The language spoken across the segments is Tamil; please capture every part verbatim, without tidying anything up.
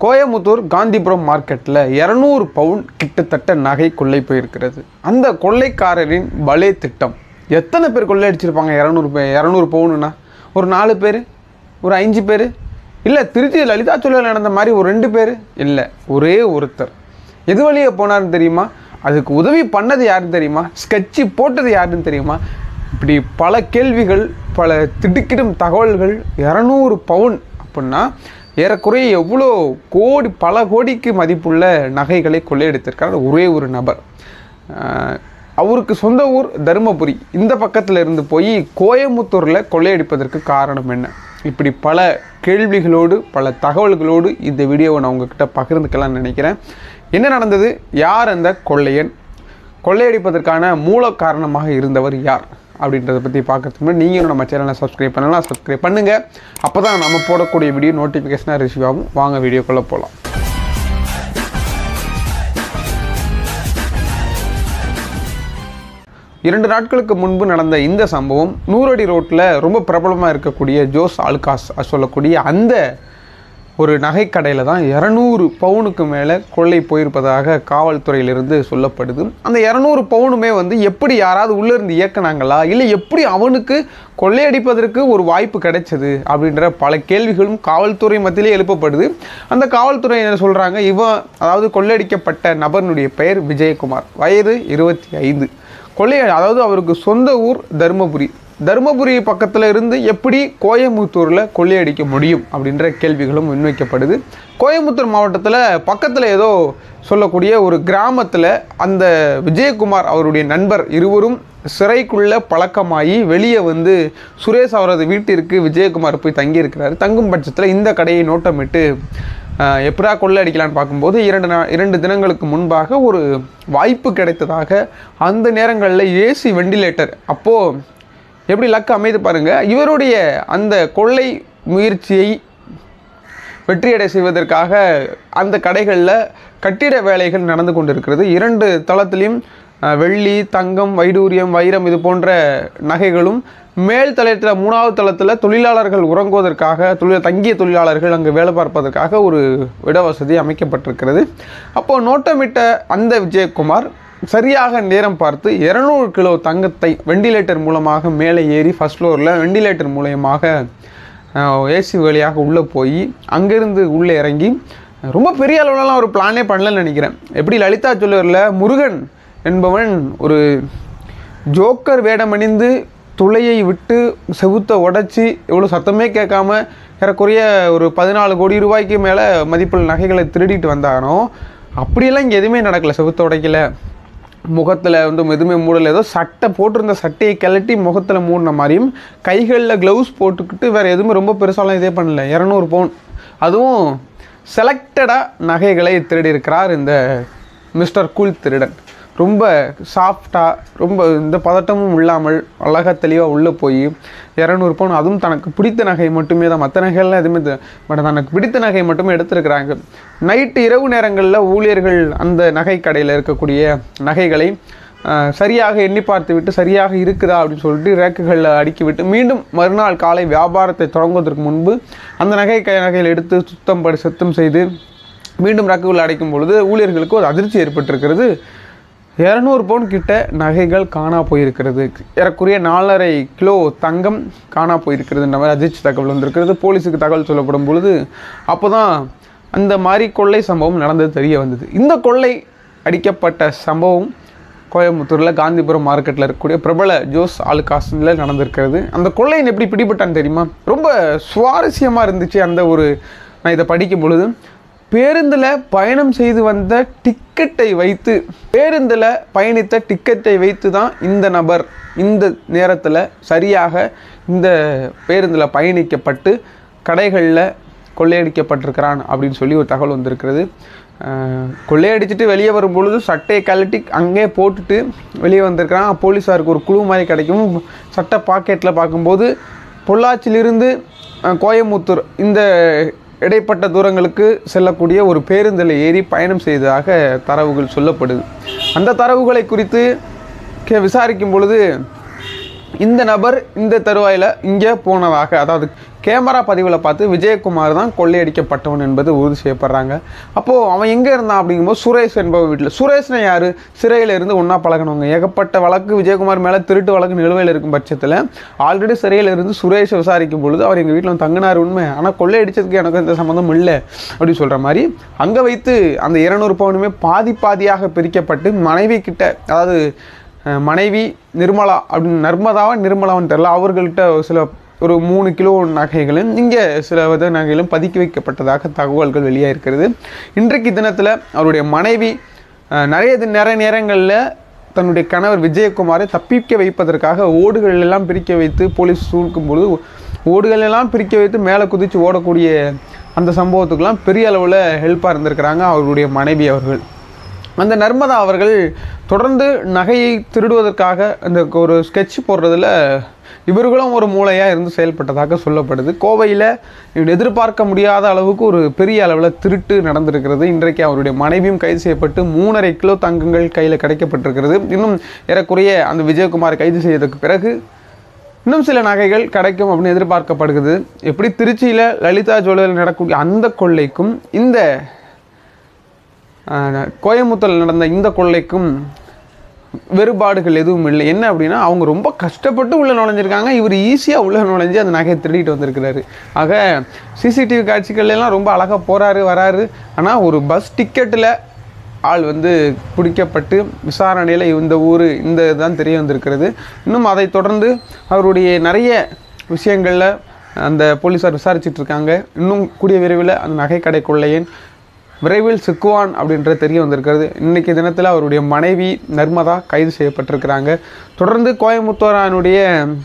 கோயமுத்தூர் காந்திபுரம் மார்க்கெட்டில் இரநூறு பவுன் கிட்டத்தட்ட நகை கொள்ளை போயிருக்கிறது. அந்த கொள்ளைக்காரரின் பலே திட்டம். எத்தனை பேர் கொள்ளை அடிச்சிருப்பாங்க? இரநூறு பே இரநூறு பவுனுன்னா ஒரு நாலு பேர், ஒரு அஞ்சு பேர், இல்லை திருச்சி லலிதா ஜுவல்லரியில் நடந்த மாதிரி ஒரு ரெண்டு பேர், இல்லை ஒரே ஒருத்தர். எது வழியே போனார்னு தெரியுமா? அதுக்கு உதவி பண்ணது யாருன்னு தெரியுமா? ஸ்கெட்சி போட்டது யாருன்னு தெரியுமா? இப்படி பல கேள்விகள், பல திடுக்கிடும் தகவல்கள். இரநூறு பவுன் அப்படின்னா ஏறக்குறைய எவ்வளோ கோடி, பல கோடிக்கு மதிப்புள்ள நகைகளை கொள்ளையடித்திருக்கார் ஒரே ஒரு நபர். அவருக்கு சொந்த ஊர் தருமபுரி. இந்த பக்கத்தில் இருந்து போய் கோயமுத்தூரில் கொள்ளையடிப்பதற்கு காரணம் என்ன? இப்படி பல கேள்விகளோடு பல தகவல்களோடு இந்த வீடியோவை நான் உங்ககிட்ட பகிர்ந்துக்கலாம்னு நினைக்கிறேன். என்ன நடந்தது? யார் அந்த கொள்ளையன்? கொள்ளையடிப்பதற்கான மூல காரணமாக இருந்தவர் யார் அப்படின்றத பற்றி பார்க்கறதுக்கு முன்னாடி நீங்களும் நம்ம சேனலை சப்ஸ்கிரைப் பண்ணலாம். சப்ஸ்கிரைப் பண்ணுங்கள். அப்போ தான் நம்ம போடக்கூடிய வீடியோ நோட்டிஃபிகேஷனாக ரிசீவ் ஆகும். வாங்க வீடியோக்குள்ளே போகலாம். இரண்டு நாட்களுக்கு முன்பு நடந்த இந்த சம்பவம் நூறடி ரோட்டில் ரொம்ப பிரபலமாக இருக்கக்கூடிய ஜோஸ் ஆல்காஸ் சொல்லக்கூடிய அந்த ஒரு நகைக்கடையில் தான் இரநூறு பவுனுக்கு மேலே கொள்ளை போயிருப்பதாக காவல்துறையிலிருந்து சொல்லப்படுது. அந்த இரநூறு பவுனுமே வந்து எப்படி யாராவது உள்ளேருந்து இயக்குனாங்களா, இல்லை எப்படி அவனுக்கு கொள்ளையடிப்பதற்கு ஒரு வாய்ப்பு கிடைச்சது அப்படின்ற பல கேள்விகளும் காவல்துறை மத்தியிலே எழுப்பப்படுது. அந்த காவல்துறை என்ன சொல்கிறாங்க, இவன் அதாவது கொள்ளையடிக்கப்பட்ட நபர்னுடைய பெயர் விஜயகுமார், வயது இருபத்தி ஐந்து. கொள்ளை அதாவது அவருக்கு சொந்த ஊர் தருமபுரி. தருமபுரி பக்கத்தில் இருந்து எப்படி கோயமுத்தூரில் கொள்ளையடிக்க முடியும் அப்படின்ற கேள்விகளும் முன்வைக்கப்படுது. கோயமுத்தூர் மாவட்டத்தில் பக்கத்தில் ஏதோ சொல்லக்கூடிய ஒரு கிராமத்தில் அந்த விஜயகுமார் அவருடைய நண்பர் இருவரும் சிறைக்குள்ளே பழக்கமாகி வெளியே வந்து சுரேஷ் அவரது வீட்டிற்கு விஜயகுமார் போய் தங்கியிருக்கிறார். தங்கும் பட்சத்தில் இந்த கடையை நோட்டமிட்டு எப்படா கொள்ளை அடிக்கலான்னு பார்க்கும்போது இரண்டு நா இரண்டு தினங்களுக்கு முன்பாக ஒரு வாய்ப்பு கிடைத்ததாக, அந்த நேரங்களில் ஏசி வெண்டிலேட்டர், அப்போது எப்படி லக்கு அமைது பாருங்கள். இவருடைய அந்த கொள்ளை முயற்சியை வெற்றியடை செய்வதற்காக அந்த கடைகளில் கட்டிட வேலைகள் நடந்து கொண்டிருக்கிறது. இரண்டு தளத்திலையும் வெள்ளி, தங்கம், வைடூரியம், வைரம் இது போன்ற நகைகளும், மேல் தளத்தில் மூணாவது தளத்தில் தொழிலாளர்கள் உறங்குவதற்காக, தொழில் தங்கிய தொழிலாளர்கள் அங்கு வேலை பார்ப்பதற்காக ஒரு இடவசதி அமைக்கப்பட்டிருக்கிறது. அப்போது நோட்டமிட்ட அந்த விஜயகுமார் சரியாக நேரம் பார்த்து இரநூறு கிலோ தங்கத்தை வெண்டிலேட்டர் மூலமாக மேலே ஏறி ஃபஸ்ட் ஃப்ளோரில் வெண்டிலேட்டர் மூலயமாக ஏசி வழியாக உள்ளே போய் அங்கேருந்து உள்ளே இறங்கி ரொம்ப பெரிய அளவுலலாம் ஒரு பிளானே பண்ணலன்னு நினைக்கிறேன். எப்படி லலிதா ஜுவல்லரியில் முருகன் என்பவன் ஒரு ஜோக்கர் வேடமணிந்து துளையை விட்டு செவுத்தை உடைச்சி எவ்வளோ சத்தமே கேட்காம ஏறக்குறைய ஒரு பதினாலு கோடி ரூபாய்க்கு மேலே மதிப்புள்ள நகைகளை திருடிட்டு வந்தானோ, அப்படியெல்லாம் இங்கே எதுவுமே நடக்கலை. செவுத்தை உடைக்கல, முகத்தில் வந்து எதுவுமே மூடலை. ஏதோ சட்டை போட்டிருந்த சட்டையை கிளட்டி முகத்தில் மூடின மாதிரியும், கைகளில் க்ளவுஸ் போட்டுக்கிட்டு வேறு எதுவுமே ரொம்ப பெருசாலாம் இதே பண்ணல. இரநூறு பவுன், அதுவும் செலக்டடாக நகைகளை திருடி இருக்கிறார் இந்த மிஸ்டர் கூல் திருடன். ரொம்ப சாஃப்டாக, ரொம்ப இந்த பதட்டமும் இல்லாமல் அழகாக தெளிவாக உள்ளே போய் இரநூறு பவுன், அதுவும் தனக்கு பிடித்த நகை மட்டுமே தான், மற்ற நகைகள்லாம் எதுவுமே பட் தனக்கு பிடித்த நகை மட்டுமே எடுத்துருக்கிறாங்க. நைட்டு இரவு நேரங்களில் ஊழியர்கள் அந்த நகை கடையில் இருக்கக்கூடிய நகைகளை சரியாக எண்ணி பார்த்து விட்டு சரியாக இருக்குதா அப்படின்னு சொல்லிட்டு ரேக்குகளில் அடுக்கி விட்டு மீண்டும் மறுநாள் காலை வியாபாரத்தை தொடங்குவதற்கு முன்பு அந்த நகை நகைகள் எடுத்து சுத்தம் படி சுத்தம் செய்து மீண்டும் ரேக்குகளில் அடைக்கும் பொழுது ஊழியர்களுக்கு ஒரு அதிர்ச்சி ஏற்பட்டிருக்கிறது. இரநூறு பவுன் கிட்ட நகைகள் காணா போயிருக்கிறது. ஏறக்குறைய நாலரை கிலோ தங்கம் காணா போயிருக்கிறதுன்ற மாதிரி அதிர்ச்சி தகவல் வந்திருக்கிறது. போலீஸுக்கு தகவல் சொல்லப்படும் பொழுது அப்போ தான் அந்த மாதிரி கொள்ளை சம்பவம் நடந்தது தெரிய வந்தது. இந்த கொள்ளை அடிக்கப்பட்ட சம்பவம் கோயமுத்தூரில் காந்திபுரம் மார்க்கெட்டில் இருக்கக்கூடிய பிரபல ஜோஸ் ஆல்காஸில் நடந்திருக்கிறது. அந்த கொள்ளையின் எப்படி பிடிபட்டான்னு தெரியுமா? ரொம்ப சுவாரஸ்யமாக இருந்துச்சு. அந்த ஒரு நான் இதை படிக்கும் பொழுது பேருந்தில் பயணம் செய்து வந்த டிக்கெட்டை வைத்து, பேருந்தில் பயணித்த டிக்கெட்டை வைத்து தான் இந்த நபர் இந்த நேரத்தில் சரியாக இந்த பேருந்தில் பயணிக்கப்பட்டு கடைகளில் கொள்ளையடிக்கப்பட்டிருக்கிறான் அப்படின்னு சொல்லி ஒரு தகவல் வந்திருக்கிறது. கொள்ளையடிச்சிட்டு வெளியே வரும் பொழுது சட்டையை கழட்டி அங்கே போட்டுட்டு வெளியே வந்திருக்கிறான். போலீஸாருக்கு ஒரு குழு மாதிரி கிடைக்கும். சட்டை பாக்கெட்டில் பார்க்கும்போது பொள்ளாச்சியிலிருந்து கோயமுத்தூர் இந்த இடைப்பட்ட தூரங்களுக்கு செல்லக்கூடிய ஒரு பேருந்தில் ஏறி பயணம் செய்ததாக தரவுகள் சொல்லப்படுது. அந்த தரவுகளை குறித்து விசாரிக்கும் பொழுது இந்த நபர் இந்த தருவாயில் இங்கே போனதாக, அதாவது கேமரா பதிவில் பார்த்து விஜயகுமார் தான் கொள்ளையடிக்கப்பட்டவன் என்பது உறுதி செய்யப்படுறாங்க. அப்போது அவன் எங்கே இருந்தான் அப்படிங்கும்போது சுரேஷ் என்பவர் வீட்டில். சுரேஷ்னா யார்? சிறையில் இருந்து ஒன்றா பழகினவங்க. ஏகப்பட்ட வழக்கு விஜயகுமார் மேலே திருட்டு வழக்கு நிலுவையில் இருக்கும் பட்சத்தில் ஆல்ரெடி சிறையில் இருந்து சுரேஷை விசாரிக்கும் பொழுது அவர் எங்கள் வீட்டில் தங்கினார் உண்மை, ஆனால் கொள்ளையடிச்சதுக்கு எனக்கு எந்த சம்மந்தம் இல்லை அப்படின்னு சொல்கிற மாதிரி அங்கே வைத்து அந்த இருநூறு பவுனுமே பாதி பாதியாக பிரிக்கப்பட்டு மனைவி கிட்ட, அதாவது மனைவி நிர்மலா அப்படின்னு நர்மதாவா நிர்மலான்னு தெரியல, அவர்கள்ட்ட சில ஒரு மூணு கிலோ நகைகளும் இங்கே சில வித நகைகளும் பதுக்கி வைக்கப்பட்டதாக தகவல்கள் வெளியாக இருக்கிறது. இன்றைக்கு தினத்தில் அவருடைய மனைவி நிறைய நிறைய நேரங்களில் தன்னுடைய கணவர் விஜயகுமாரை தப்பிக்க வைப்பதற்காக ஓடுகள் எல்லாம் பிரிக்க வைத்து போலீஸ் சூழ்க்கும் பொழுது ஓடுகள் எல்லாம் பிரிக்க வைத்து மேலே குதித்து ஓடக்கூடிய அந்த சம்பவத்துக்கெல்லாம் பெரிய அளவில் ஹெல்ப்பாக இருந்திருக்கிறாங்க அவருடைய மனைவி அவர்கள். அந்த நர்மதா அவர்கள் தொடர்ந்து நகையை திருடுவதற்காக அந்த ஒரு ஸ்கெட்ச் போடுறதுல இவர்களும் ஒரு மூளையாக இருந்து செயல்பட்டதாக சொல்லப்படுது. கோவையில் எதிர்பார்க்க முடியாத அளவுக்கு ஒரு பெரிய அளவில் திருட்டு நடந்திருக்கிறது. இன்றைக்கு அவருடைய மனைவியும் கைது செய்யப்பட்டு மூணரை கிலோ தங்கங்கள் கையில் கிடைக்கப்பட்டிருக்கிறது. இன்னும் ஏறக்குறைய அந்த விஜயகுமார் கைது செய்ததுக்கு பிறகு இன்னும் சில நகைகள் கிடைக்கும் அப்படின்னு எதிர்பார்க்கப்படுகிறது. எப்படி திருச்சியில் லலிதா ஜுவல்லரியில் நடக்கக்கூடிய அந்த கொள்ளைக்கும் இந்த கோயம்புத்தூரில் நடந்த இந்த கொள்ளைக்கும் வேறுபாடுகள் எதுவும் இல்லை. என்ன அப்படின்னா அவங்க ரொம்ப கஷ்டப்பட்டு உள்ளே நுழைஞ்சிருக்காங்க, இவர் ஈஸியாக உள்ளே நுழைஞ்சி அந்த நகையை திருடிட்டு வந்திருக்கிறாரு. ஆக சிசிடிவி காட்சிகள்லாம் ரொம்ப அழகாக போகிறாரு வராரு. ஆனால் ஒரு பஸ் டிக்கெட்டில் ஆள் வந்து பிடிக்கப்பட்டு விசாரணையில் இந்த ஊர் இந்த இதுதான் தெரிய வந்திருக்கிறது. இன்னும் அதை தொடர்ந்து அவருடைய நிறைய விஷயங்களில் அந்த போலீஸார் விசாரிச்சிட்ருக்காங்க. இன்னும் கூடிய விரைவில் அந்த நகைக்கடை கொள்ளையன் விரைவில் சிக்குவான் அப்படின்றது தெரிய வந்திருக்கிறது. இன்றைக்கி தினத்தில் அவருடைய மனைவி நர்மதா கைது செய்யப்பட்டிருக்கிறாங்க. தொடர்ந்து கோயம்புத்தூரானுடைய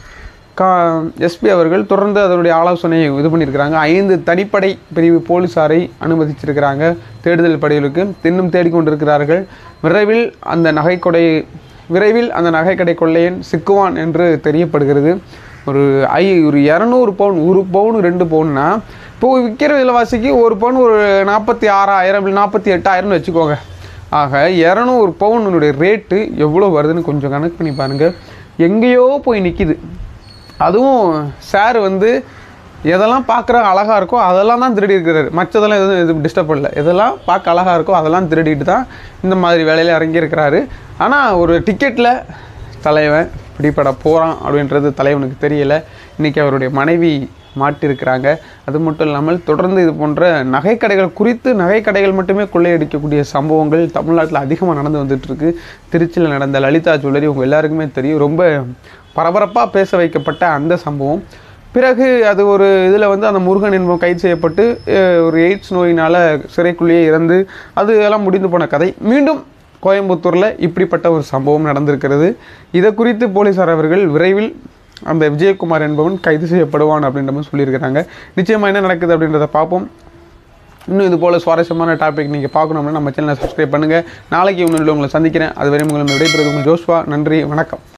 கா எஸ்பி அவர்கள் தொடர்ந்து அதனுடைய ஆலோசனையை இது பண்ணியிருக்கிறாங்க. ஐந்து தனிப்படை பிரிவு போலீஸாரை அனுமதிச்சிருக்கிறாங்க தேடுதல் படைகளுக்கு. இன்னும் தேடிக்கொண்டிருக்கிறார்கள். விரைவில் அந்த நகைக்கொடை விரைவில் அந்த நகைக்கடை கொள்ளையன் சிக்குவான் என்று தெரியப்படுகிறது. ஒரு ஐ ஒரு இரநூறு பவுன் ஒரு பவுன் ரெண்டு பவுன்னா இப்போது விற்கிற விலைவாசிக்கு ஒரு பவுன் ஒரு நாற்பத்தி ஆறாயிரம் இல்லை நாற்பத்தி எட்டாயிரம்னு வச்சுக்கோங்க. ஆக இரநூறு பவுனுடைய ரேட்டு எவ்வளோ வருதுன்னு கொஞ்சம் கணக்கு பண்ணி பாருங்கள். எங்கேயோ போய் நிற்கிது. அதுவும் சார் வந்து எதெல்லாம் பார்க்குற அழகாக இருக்கோ அதெல்லாம் தான் திருடி இருக்கிறாரு. மற்றதெல்லாம் எதுவும் எதுவும் டிஸ்டர்ப் பண்ணல. எதெல்லாம் பார்க்க அழகாக இருக்கோ அதெல்லாம் திருடிட்டு தான் இந்த மாதிரி வேலையில் இறங்கியிருக்கிறாரு. ஆனால் ஒரு டிக்கெட்டில் தலைவன் பிடிபட போகிறான் அப்படின்றது தலைவனுக்கு தெரியலை. இன்றைக்கி அவருடைய மனைவி மாட்டிருக்கிறாங்க. அது மட்டும் இல்லாமல் தொடர்ந்து இது போன்ற நகைக்கடைகள் குறித்து நகைக்கடைகள் மட்டுமே கொள்ளையடிக்கக்கூடிய சம்பவங்கள் தமிழ்நாட்டில் அதிகமாக நடந்து வந்துட்டுருக்கு. திருச்சியில் நடந்த லலிதா ஜுவல்லரி உங்கள் எல்லாருக்குமே தெரியும். ரொம்ப பரபரப்பாக பேச வைக்கப்பட்ட அந்த சம்பவம் பிறகு அது ஒரு இதில் வந்து அந்த முருகன் என்பவன் கைது செய்யப்பட்டு ஒரு எய்ட்ஸ் நோயினால் சிறைக்குள்ளேயே இறந்து அது எல்லாம் முடிந்து போன கதை. மீண்டும் கோயம்புத்தூரில் இப்படிப்பட்ட ஒரு சம்பவம் நடந்திருக்கிறது. இதை குறித்து போலீஸார் அவர்கள் விரைவில் அந்த விஜயகுமார் என்பவன் கைது செய்யப்படுவான் அப்படின்ற மாதிரி சொல்லியிருக்கிறாங்க. நிச்சயமாக என்ன நடக்குது அப்படின்றத பார்ப்போம். இன்னும் இது போல் சுவாரஸ்யமான டாபிக் நீங்கள் பார்க்கணும்னா நம்ம சேனலை சப்ஸ்கிரைப் பண்ணுங்கள். நாளைக்கு இன்னொரு உங்களை சந்திக்கிறேன். அது வரை உங்களை விடைபெறுவது உங்கள் ஜோஸ்வா. நன்றி, வணக்கம்.